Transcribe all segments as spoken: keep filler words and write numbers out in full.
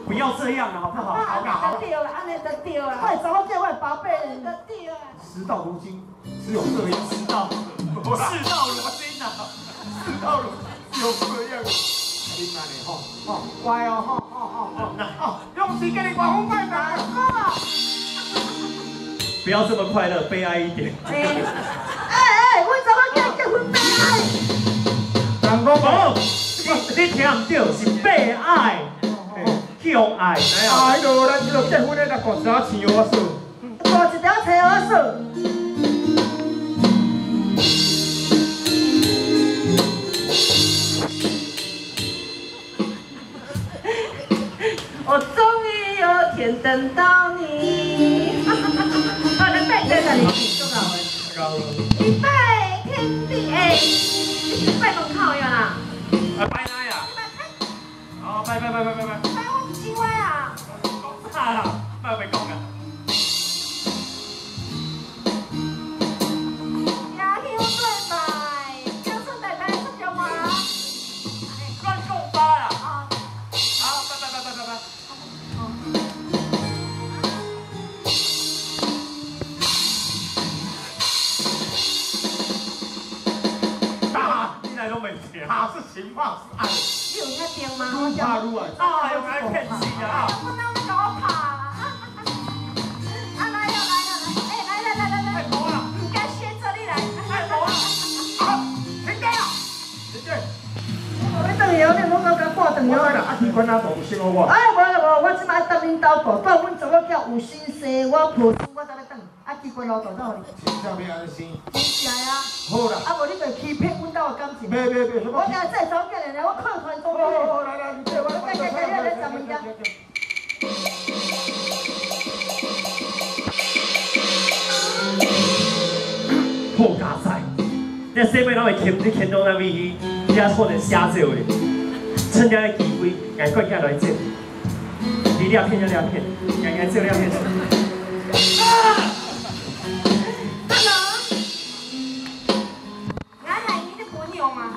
不要这样了，好不好？好啦好啦。 对了，安尼就对了。 快找我叫我的宝贝， 就对了。 事到如今，只有这样。事到，事到如今啊，事到如今只有这样。你安尼吼，吼乖哦，吼吼吼吼，哦，用心给你刮风拜拜。不要这么快乐，悲哀一点。 哎哎，我怎么叫你结婚悲哀？ 人讲无，你你听唔到是悲哀，向爱。哎呦，咱这个结婚咧，来挂一条青花树。 挂一条青花树。 我终于有天等到你。啊，你拜在哪里？一拜天地哎，你是拜门口呀啦？ 啊，拜哪呀？哦，拜拜拜拜拜拜。 拜我唔是我啊。 讲啥啦？拜未讲啊？ 牙香对拜，叫出大家出叫嘛？ 乱讲吧啦！ 啊， 好，拜拜拜拜拜拜。大，你来都没听，他是情话是爱， 你有那听吗？ 愈怕愈爱。啊，用来骗钱啊！ 我哪会搞我怕啦？啊，来了来了来，哎，来来来来来， 太多了， 应该先这里来。 太多了。好，停掉，停掉。 我要等摇，你莫甲我挂等摇啦。 啊，机关啊，无先好我。 哎，无啦无，我即摆等恁兜过，到阮做我叫有心事，我抱书我才来等。啊，机关路大走互你。 请下面安心。 是啊。 好啦。 啊，无你就欺骗阮兜的感情。 别别别，什么？ 我今日再找见人我客团中。 好好好，来来，你对我。 来来来来来，咱们家。 好加塞，你洗尾拢会牵，你牵到那位去，你还可能写做的，趁这个机会，赶快起来做，你两片就两片，赶快做两片。啊！ 大佬，俺来你的朋友吗？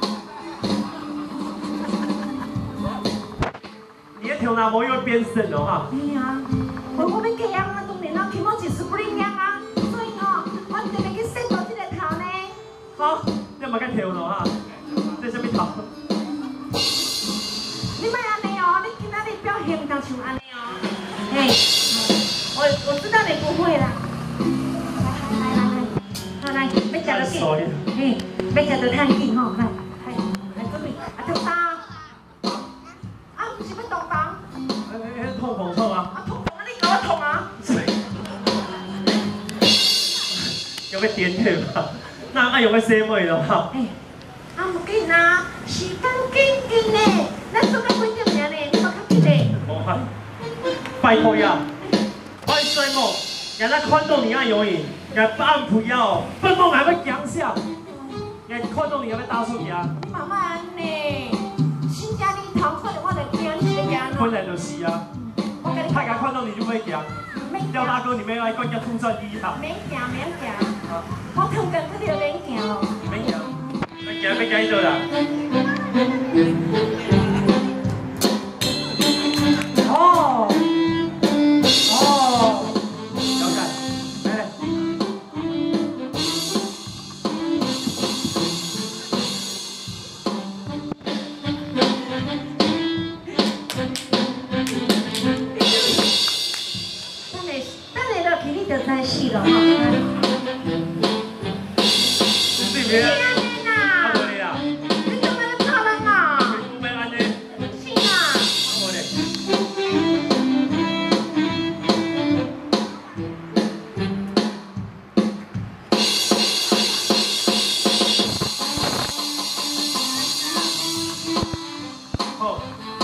你的头脑无要变身了哈。 哎呀，我我要这样啊，当然啦，起码就是不一样啊，所以哦，我一定要去洗到这个头呢。 好，你唔该头脑哈，这什么头？ 你莫安尼哦，你今仔日表现唔当像安尼哦。嘿，我我知道你不会啦。来来来来，好来，要食就紧，嘿，要食就趁紧吼，来来来准备，啊烫衫，啊不是要动房， 哎哎，痛痛痛啊！ 啊痛痛啊你搞我痛啊！ 有要点血嘛？那爱用要洗尾咯哈。 哎，啊唔紧啊，时间紧紧呢，咱做到几点尔呢？你莫较紧嘞。 无法，拜托呀，我洗某，让他看到你爱容易，让按不要，笨梦还要强项，让看到你要要打出去啊。 你慢慢安呢，新家你头可能我就惊你要惊本来就是啊， 我跟你太敢看到你就会强。廖大哥，你们要关叫突转机啊。 免惊免惊，我通跟这条免惊咯。 免惊，免惊，免惊伊做啦。哦，哦，了解，来来。 等下等下落去你就知死咯吼。 对面啊？ 安尼啦， 无咧啦。 你干嘛咧吵人啊？ 不免安尼。 是啊。 无咧。好。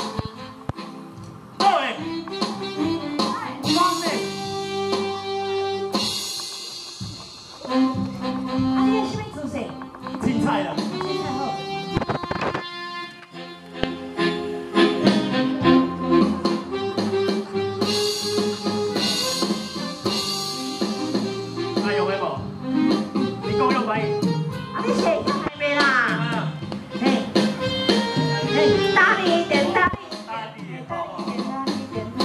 好诶。光诶。 啊，你是要做啥？ 青菜啦。 青菜好。 爱用的无？你讲用白？ 啊，你写用还没啦？ 啊。 嘿，嘿，大力一点，大力一点。 大力好好。 大力一点，大力一点。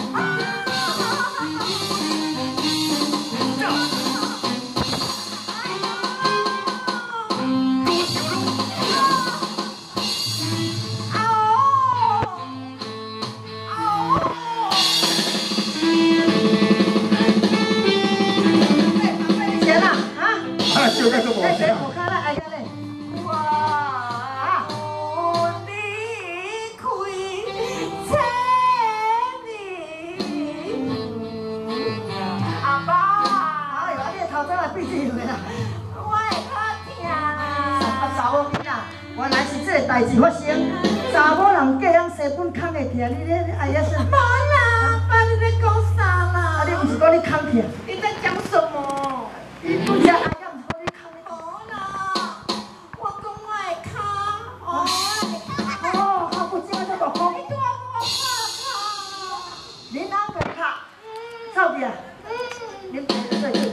代志发生，查某人嫁人生本空会疼，你咧哎呀是？ 无啦，爸你在讲啥啦？ 啊，你不是讲你空疼？ 你在讲什么？ 你不是哎呀，不是讲你空疼？ 无啦，我讲我会卡，哦， 哦，好不正啊，这大风。 你对我我卡恁翁个卡，臭去啊！恁爸在做。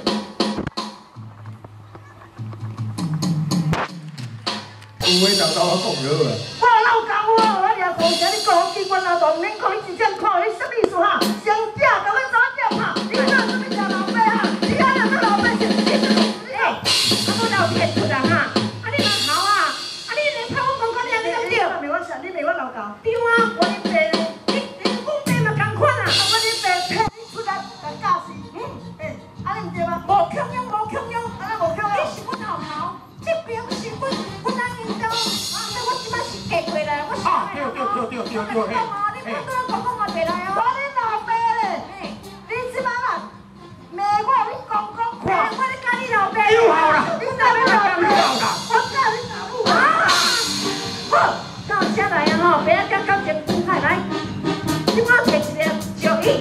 有话就甲我讲就好啊。 我老讲我，我掠讲啥？你讲机关劳动，免讲你真正看，你什么意思哈？上正甲阮查囝拍，你哪有什么食老爸哈？你哪有做老爸是？你是你哎，啊我老骗出啦哈！啊你嘛好啊！啊你连拍我公公你还没讲对？ 你骂我啥？你骂我老高？ 对啊，我你爸，你你讲爸嘛共款啊！ 啊，我你爸骗你出来来教死，嗯，诶，啊你毋对吗？ 无强用无强用， 啊那无叫你我。 是阮后头，这边是阮阮阿领导，啊所以我即摆是嫁过来，我是啊，对对对对对对，嘿， 你不对我公公我回来我哦。 你老爸咧， 嘿， 你即摆啦，骂我你公公我看， 我咧教你老爸。 又好啦， 你哪要老又好啦。 我教你老母啊！ 好，到遮来啊吼，别啊讲感情分开来，即摆摕一个石椅，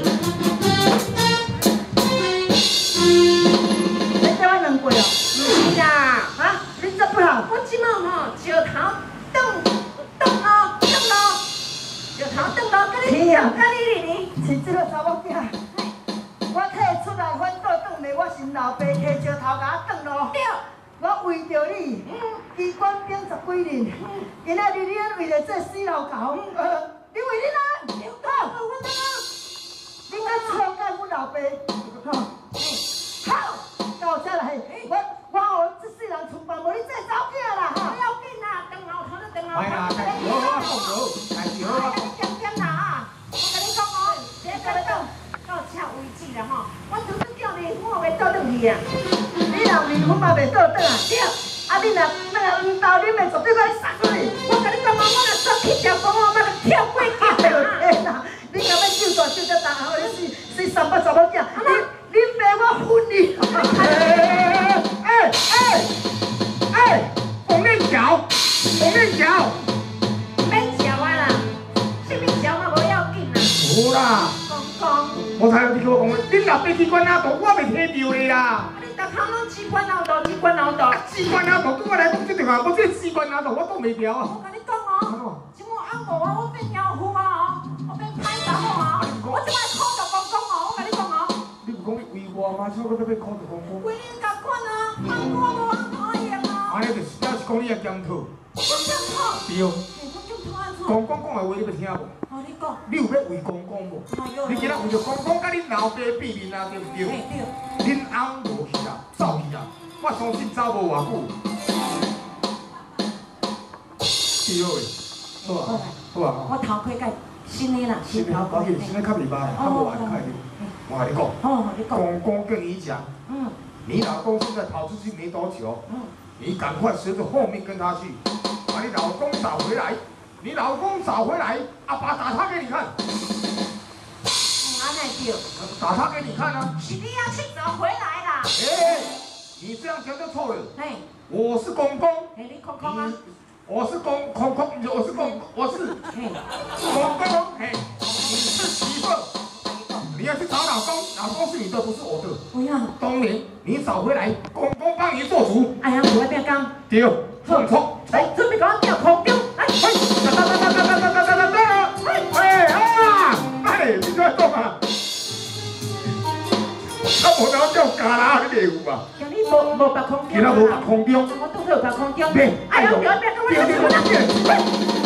你叫我两过哦？ 是啦， 啊，你这不好。 我即摆吼石头转转咯转咯，石头转咯，甲你天啊甲你哩哩， 是这个查某囝，我摕出来反倒转来，我是老爸摕石头甲我转咯。 对， 我为着你，机关兵十几年，今仔日你为了这死老狗，呃，你为你哪？ 对，我我我你敢错干阮老爸？吼，好，到这来，我我后这世人厝办无你这走囝啦， 不吼。 要紧啦，等后头就等后哎啦， 头。 代志好好讲就好，代志好好讲。 点点啦啊！我跟你讲哦，别到到到这为止啦吼，我拄拄叫你，我袂倒转去啊。 你若离婚嘛袂倒转啊？ 对， 啊，你若那个黄豆，你袂绝对甲你杀出去。 我跟你讲哦，我若抓去条公，我马上跳过去哎呦啊！ 天哪！你敢要救大救只大号，你是是三八查某囝，你你骂我昏你！ 哎哎哎哎，红面条，红面条， 免笑我啦，什么笑我无要紧啦。 有啦。 公公， 我才有你跟我讲，恁老爸机关哪度，我袂摕到的啦。 啊你逐空拢机关老道，机关老道。 啊，机关哪度，对我来讲这句话，我这机关哪度我挡袂掉啊。 我跟你讲哦，即我按摩啊，我变妖妇啊哦，我变歹查某啊，我即摆考着公公哦，我跟你讲哦。 你不讲你为我吗？怎个要要考着公公？ 规日共款啊，按我无按讨厌啊。 安尼就是表示讲你也检讨。 我检讨， 对， 嘿，我检讨安怎？ 公公讲的话你要听无？ 哦，你讲， 你有要为公公无？你今仔为着公公甲恁老爸避面啊，对不对？ 嘿对， 恁翁无去啊，走去啊，我相信走无偌久。对的，好啊，好啊。 我头盔盖新的啦， 新的头保险，新的较袂歹，较无安快点。我跟你讲， 哦，你讲， 公公跟你讲， 嗯你老公现在跑出去没多久， 嗯， 你赶快随着后面跟他去，把你老公找回来。你老公找回来，阿爸打他给你看， 安尼对， 打他给你看啊！ 是你要去找回来啦。 哎，你这样讲就错了。 嘿， 我是公公， 嘿，你空空啊， 我是公公公，我是公，我是嘿， 公公，嘿，你是媳妇，你要去找老公，老公是你的，不是我的。 不要， 当年你找回来，公公帮你做主。 哎呀，我要变工， 对，冲冲， 来，准备给我调空中，来， 嘿，哒哒哒哒哒哒哒哒哒哒，哎啊，哎，你在干嘛？啊，无哪叫假啦，你袂有吧？ 今日无无白空中， 今仔无空中， 我拄好有白空中， 别， 哎呀，不要变，我对对要对对。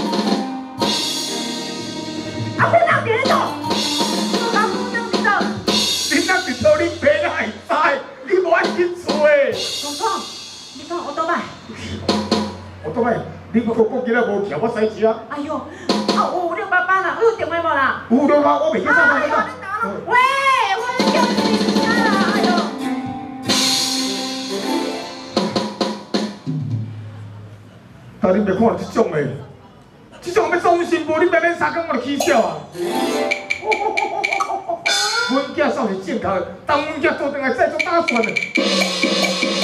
啊，我哪边走？我哪空中你走？ 你那是做你爸哪会知？你无爱去做诶。 公公，你讲我倒摆。 我倒来，你公公今仔无徛，我使吃啊。 哎呦，啊有六八八啦，有电话无啦？ 有了吗？我袂记上哎呦， 班了。 你打了，喂，我叫你啦，哎呦。 但你袂看到这种诶，这种要忠心无？你免免三更我就起笑啊！阮囝煞是正确的，当阮囝做阵来再做打算的。